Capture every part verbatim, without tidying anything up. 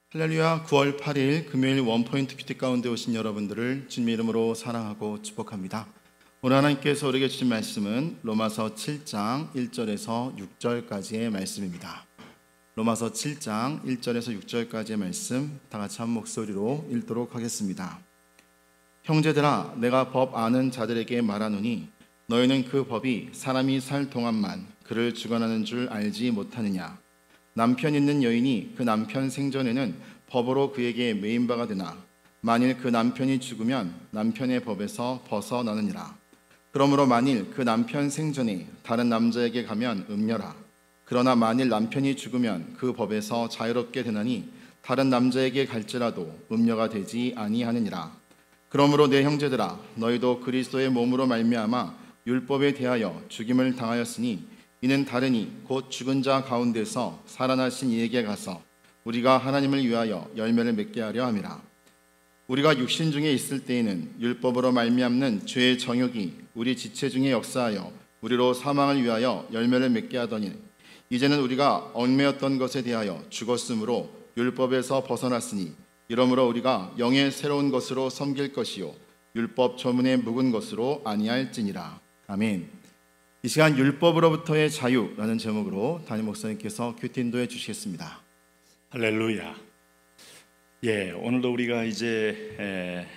할렐루야. 구월 팔일 금요일 원포인트 큐티 가운데 오신 여러분들을 주님의 이름으로 사랑하고 축복합니다. 오늘 하나님께서 우리에게 주신 말씀은 로마서 칠장 일절에서 육절까지의 말씀입니다. 로마서 칠장 일절에서 육절까지의 말씀 다 같이 한 목소리로 읽도록 하겠습니다. 형제들아, 내가 법 아는 자들에게 말하노니 너희는 그 법이 사람이 살 동안만 그를 주관하는 줄 알지 못하느냐. 남편 있는 여인이 그 남편 생전에는 법으로 그에게 매인바가 되나 만일 그 남편이 죽으면 남편의 법에서 벗어나느니라. 그러므로 만일 그 남편 생전에 다른 남자에게 가면 음녀라. 그러나 만일 남편이 죽으면 그 법에서 자유롭게 되나니 다른 남자에게 갈지라도 음녀가 되지 아니하느니라. 그러므로 내 형제들아, 너희도 그리스도의 몸으로 말미암아 율법에 대하여 죽임을 당하였으니 이는 다르니 곧 죽은 자 가운데서 살아나신 이에게 가서 우리가 하나님을 위하여 열매를 맺게 하려 함이라. 우리가 육신 중에 있을 때에는 율법으로 말미암는 죄의 정욕이 우리 지체 중에 역사하여 우리로 사망을 위하여 열매를 맺게 하더니 이제는 우리가 얽매였던 것에 대하여 죽었으므로 율법에서 벗어났으니 이러므로 우리가 영의 새로운 것으로 섬길 것이요 율법 조문에 묵은 것으로 아니할지니라. 아멘. 이 시간 율법으로부터의 자유라는 제목으로 담임 목사님께서 큐티 인도해 주시겠습니다. 할렐루야. 예, 오늘도 우리가 이제 에,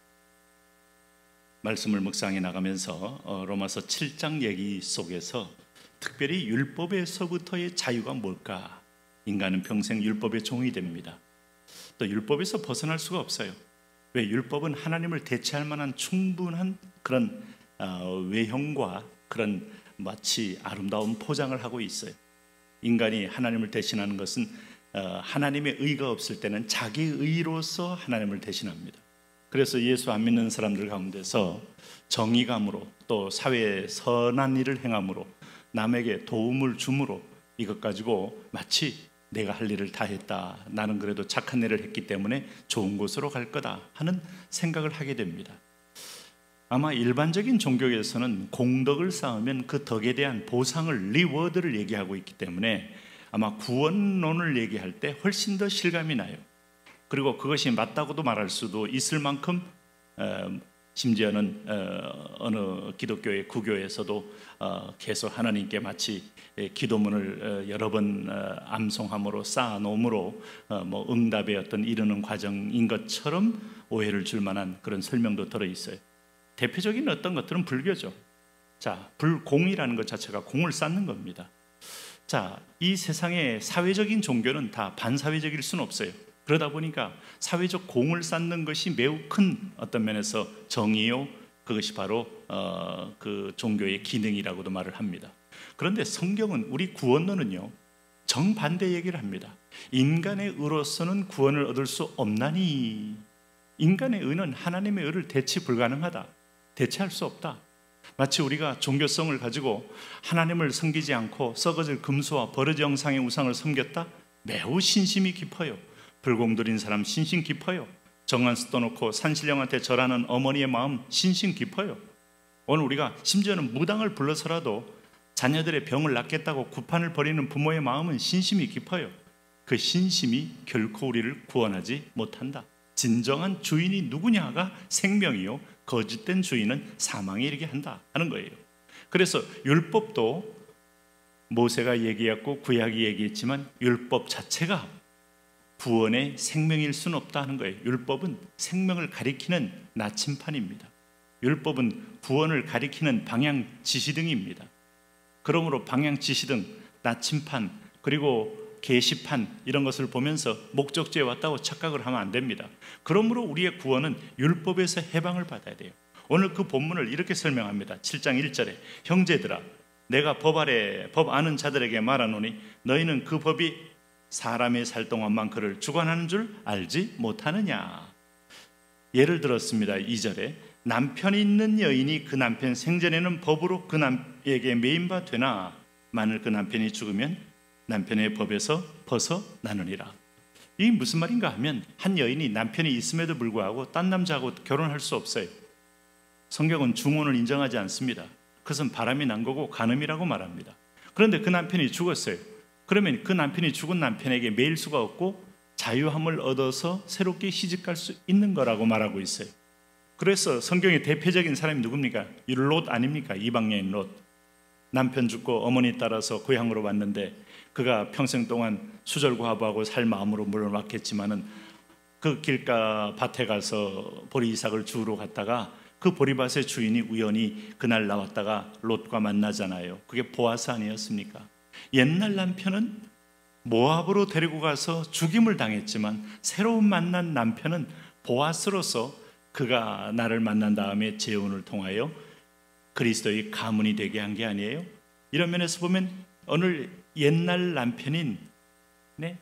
말씀을 묵상해 나가면서 어, 로마서 칠장 얘기 속에서 특별히 율법에서부터의 자유가 뭘까? 인간은 평생 율법의 종이 됩니다. 또 율법에서 벗어날 수가 없어요. 왜? 율법은 하나님을 대체할 만한 충분한 그런 어, 외형과 그런 마치 아름다운 포장을 하고 있어요. 인간이 하나님을 대신하는 것은 어, 하나님의 의가 없을 때는 자기 의로서 하나님을 대신합니다. 그래서 예수 안 믿는 사람들 가운데서 정의감으로 또 사회에 선한 일을 행함으로 남에게 도움을 줌으로 이것 가지고 마치 내가 할 일을 다 했다, 나는 그래도 착한 일을 했기 때문에 좋은 곳으로 갈 거다 하는 생각을 하게 됩니다. 아마 일반적인 종교에서는 공덕을 쌓으면 그 덕에 대한 보상을, 리워드를 얘기하고 있기 때문에 아마 구원론을 얘기할 때 훨씬 더 실감이 나요. 그리고 그것이 맞다고도 말할 수도 있을 만큼 어, 심지어는 어, 어느 기독교의 구교에서도 어, 계속 하나님께 마치 기도문을 어, 여러 번 어, 암송함으로 쌓아놓음으로 어, 뭐 응답의 어떤 이르는 과정인 것처럼 오해를 줄 만한 그런 설명도 들어있어요. 대표적인 어떤 것들은 불교죠. 자, 불공이라는 것 자체가 공을 쌓는 겁니다. 자, 이 세상의 사회적인 종교는 다 반사회적일 수는 없어요. 그러다 보니까 사회적 공을 쌓는 것이 매우 큰 어떤 면에서 정의요, 그것이 바로 어, 그 종교의 기능이라고도 말을 합니다. 그런데 성경은, 우리 구원론은요, 정반대 얘기를 합니다. 인간의 의로서는 구원을 얻을 수 없나니, 인간의 의는 하나님의 의를 대치 불가능하다, 대체할 수 없다. 마치 우리가 종교성을 가지고 하나님을 섬기지 않고 썩어질 금수와 버러지 형상의 우상을 섬겼다? 매우 신심이 깊어요. 불공 들인 사람 신심 깊어요. 정한수 떠놓고 산신령한테 절하는 어머니의 마음 신심 깊어요. 오늘 우리가 심지어는 무당을 불러서라도 자녀들의 병을 낫겠다고 구판을 벌이는 부모의 마음은 신심이 깊어요. 그 신심이 결코 우리를 구원하지 못한다. 진정한 주인이 누구냐가 생명이요, 거짓된 주인은 사망에 이르게 한다 하는 거예요. 그래서 율법도 모세가 얘기했고 구약이 얘기했지만 율법 자체가 구원의 생명일 수는 없다 하는 거예요. 율법은 생명을 가리키는 나침판입니다. 율법은 구원을 가리키는 방향 지시등입니다. 그러므로 방향 지시등, 나침판, 그리고 게시판, 이런 것을 보면서 목적지에 왔다고 착각을 하면 안 됩니다. 그러므로 우리의 구원은 율법에서 해방을 받아야 돼요. 오늘 그 본문을 이렇게 설명합니다. 칠장 일절에 형제들아, 내가 법 아래 법 아는 자들에게 말하노니 너희는 그 법이 사람의 살 동안만 그를 주관하는 줄 알지 못하느냐. 예를 들었습니다. 이절에 남편이 있는 여인이 그 남편 생전에는 법으로 그 남에게 매인바 되나 만일 그 남편이 죽으면 남편의 법에서 벗어나느니라. 이게 무슨 말인가 하면 한 여인이 남편이 있음에도 불구하고 딴 남자하고 결혼할 수 없어요. 성경은 중혼을 인정하지 않습니다. 그것은 바람이 난 거고 간음이라고 말합니다. 그런데 그 남편이 죽었어요. 그러면 그 남편이 죽은 남편에게 매일 수가 없고 자유함을 얻어서 새롭게 시집갈 수 있는 거라고 말하고 있어요. 그래서 성경의 대표적인 사람이 누굽니까? 이 롯 아닙니까? 이방 여인 롯. 남편 죽고 어머니 따라서 고향으로 왔는데 그가 평생 동안 수절과부하고 살 마음으로 물론 왔겠지만은 그 길가 밭에 가서 보리이삭을 주우러 갔다가 그 보리밭의 주인이 우연히 그날 나왔다가 롯과 만나잖아요. 그게 보아스 아니었습니까? 옛날 남편은 모압으로 데리고 가서 죽임을 당했지만 새로운 만난 남편은 보아스로서 그가 나를 만난 다음에 재혼을 통하여 그리스도의 가문이 되게 한 게 아니에요. 이런 면에서 보면 오늘 옛날 남편인 네,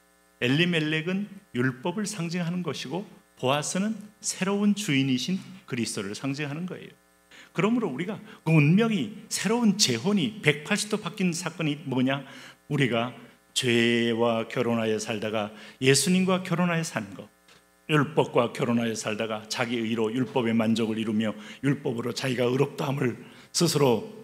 엘리멜렉은 율법을 상징하는 것이고 보아스는 새로운 주인이신 그리스도를 상징하는 거예요. 그러므로 우리가 그 운명이 새로운 재혼이 백팔십 도 바뀐 사건이 뭐냐? 우리가 죄와 결혼하여 살다가 예수님과 결혼하여 사는 것, 율법과 결혼하여 살다가 자기 의로 율법의 만족을 이루며 율법으로 자기가 의롭다함을 스스로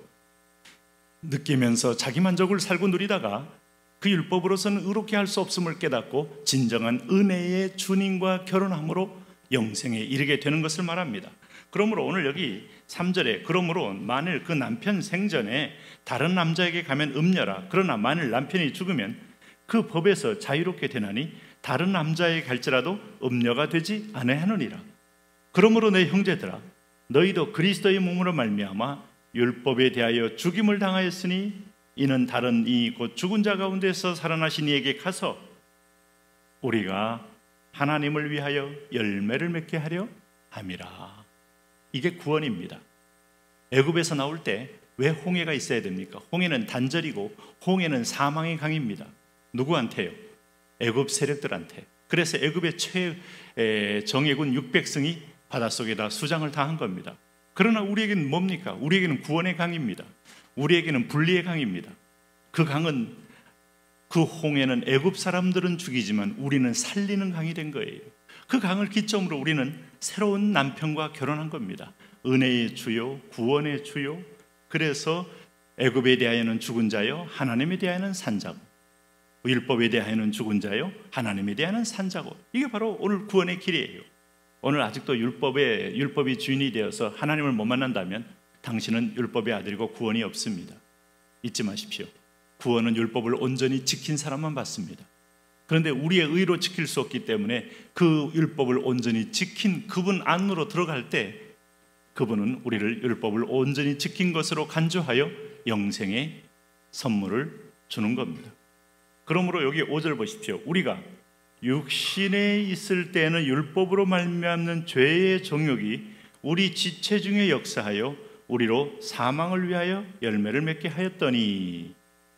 느끼면서 자기 만족을 살고 누리다가 그 율법으로서는 의롭게 할 수 없음을 깨닫고 진정한 은혜의 주님과 결혼함으로 영생에 이르게 되는 것을 말합니다. 그러므로 오늘 여기 삼 절에 그러므로 만일 그 남편 생전에 다른 남자에게 가면 음녀라. 그러나 만일 남편이 죽으면 그 법에서 자유롭게 되나니 다른 남자에게 갈지라도 음녀가 되지 아니하느니라. 그러므로 내 형제들아 너희도 그리스도의 몸으로 말미암아 율법에 대하여 죽임을 당하였으니 이는 다른 이 곧 죽은 자 가운데서 살아나신 이에게 가서 우리가 하나님을 위하여 열매를 맺게 하려 함이라. 이게 구원입니다. 애굽에서 나올 때 왜 홍해가 있어야 됩니까? 홍해는 단절이고 홍해는 사망의 강입니다. 누구한테요? 애굽 세력들한테. 그래서 애굽의 최정예군 육백성이 바닷속에다 수장을 당한 겁니다. 그러나 우리에게는 뭡니까? 우리에게는 구원의 강입니다. 우리에게는 분리의 강입니다. 그 강은 그 홍해는 애굽 사람들은 죽이지만 우리는 살리는 강이 된 거예요. 그 강을 기점으로 우리는 새로운 남편과 결혼한 겁니다. 은혜의 주요, 구원의 주요. 그래서 애굽에 대하여는 죽은 자요, 하나님에 대하여는 산 자고, 율법에 대하여는 죽은 자요, 하나님에 대하여는 산 자고. 이게 바로 오늘 구원의 길이에요. 오늘 아직도 율법의 율법이 주인이 되어서 하나님을 못 만난다면 당신은 율법의 아들이고 구원이 없습니다. 잊지 마십시오. 구원은 율법을 온전히 지킨 사람만 받습니다. 그런데 우리의 의로 지킬 수 없기 때문에 그 율법을 온전히 지킨 그분 안으로 들어갈 때 그분은 우리를 율법을 온전히 지킨 것으로 간주하여 영생의 선물을 주는 겁니다. 그러므로 여기 오 절 보십시오. 우리가 육신에 있을 때는 율법으로 말미암는 죄의 정욕이 우리 지체 중에 역사하여 우리로 사망을 위하여 열매를 맺게 하였더니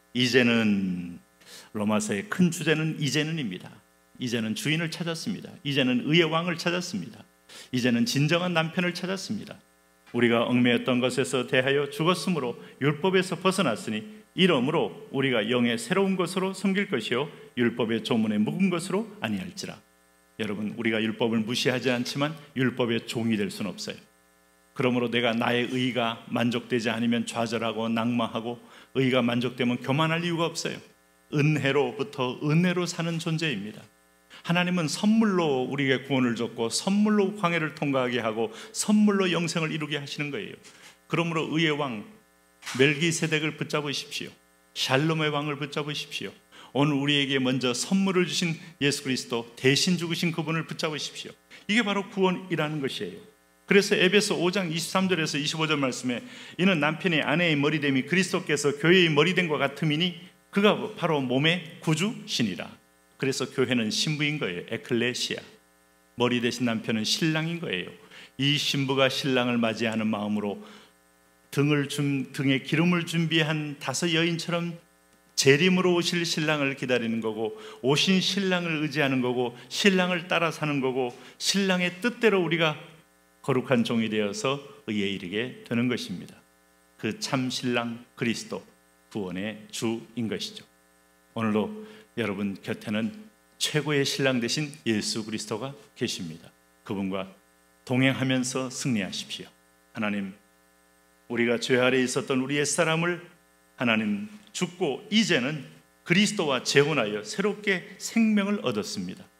이제는 로마서의 큰 주제는 이제는입니다. 이제는 주인을 찾았습니다. 이제는 의의 왕을 찾았습니다. 이제는 진정한 남편을 찾았습니다. 우리가 얽매였던 것에서 대하여 죽었으므로 율법에서 벗어났으니 이러므로 우리가 영의 새로운 것으로 섬길 것이요 율법의 조문에 묵은 것으로 아니할지라. 여러분, 우리가 율법을 무시하지 않지만 율법의 종이 될 수는 없어요. 그러므로 내가 나의 의가 만족되지 않으면 좌절하고 낙마하고 의가 만족되면 교만할 이유가 없어요. 은혜로부터 은혜로 사는 존재입니다. 하나님은 선물로 우리에게 구원을 줬고 선물로 광해를 통과하게 하고 선물로 영생을 이루게 하시는 거예요. 그러므로 의의 왕 멜기세덱을 붙잡으십시오. 샬롬의 왕을 붙잡으십시오. 오늘 우리에게 먼저 선물을 주신 예수 그리스도 대신 죽으신 그분을 붙잡으십시오. 이게 바로 구원이라는 것이에요. 그래서 에베소 오 장 이십삼 절에서 이십오 절 말씀에 이는 남편이 아내의 머리됨이 그리스도께서 교회의 머리됨과 같음이니 그가 바로 몸의 구주시니라. 그래서 교회는 신부인 거예요. 에클레시아. 머리 대신 남편은 신랑인 거예요. 이 신부가 신랑을 맞이하는 마음으로 등을 준, 등에 기름을 준비한 다섯 여인처럼 재림으로 오실 신랑을 기다리는 거고 오신 신랑을 의지하는 거고 신랑을 따라 사는 거고 신랑의 뜻대로 우리가 거룩한 종이 되어서 의에 이르게 되는 것입니다. 그 참 신랑 그리스도 구원의 주인 것이죠. 오늘도 여러분 곁에는 최고의 신랑 되신 예수 그리스도가 계십니다. 그분과 동행하면서 승리하십시오. 하나님, 우리가 죄 아래에 있었던 우리 옛사람을 하나님 죽고 이제는 그리스도와 재혼하여 새롭게 생명을 얻었습니다.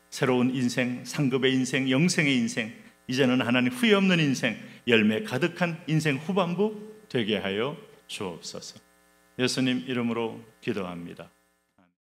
새로운 인생, 상급의 인생, 영생의 인생, 이제는 하나님 후회 없는 인생, 열매 가득한 인생 후반부 되게 하여 주옵소서. 예수님 이름으로 기도합니다.